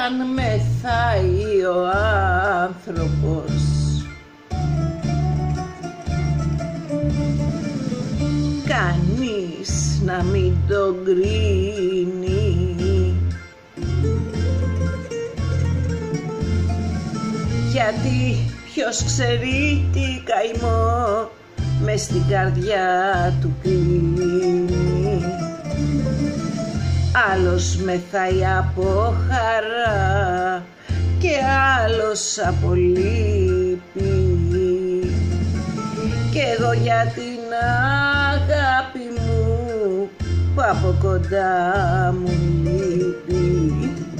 αν μεθάει ο άνθρωπος, κανείς να μην τον κρίνει, γιατί ποιος ξέρει τι καημό μες στην καρδιά του κλείνει. Άλλος μεθάει από χαρά και άλλος από λύπη, κι εγώ για την αγάπη μου που από κοντά μου λείπει.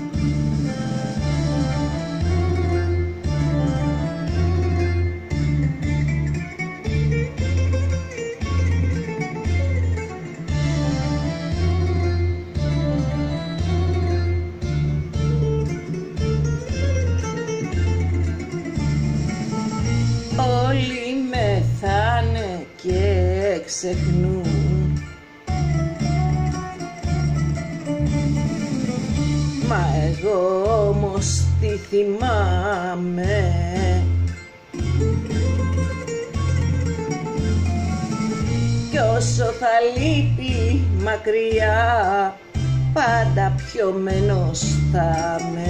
Όλοι μεθάνε και ξεχνούν, μα εγώ όμως τι θυμάμαι, κι όσο θα λείπει μακριά πάντα πιωμένος θα με.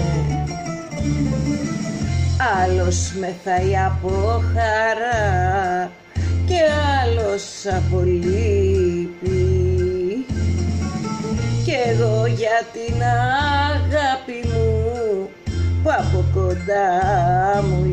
Άλλος μεθάει από χαρά και άλλος από λύπη, κι εγώ για την αγάπη μου που από κοντά μου